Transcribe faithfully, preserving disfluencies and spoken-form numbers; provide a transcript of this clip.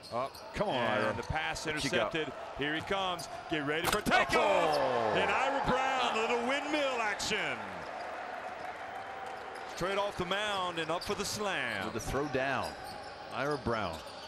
Up. Come on, and Ira. the pass intercepted. Here he comes. Get ready for takeoff. Oh. And Ira Brown, a little windmill action. Straight off the mound and up for the slam. With the throw down. Ira Brown.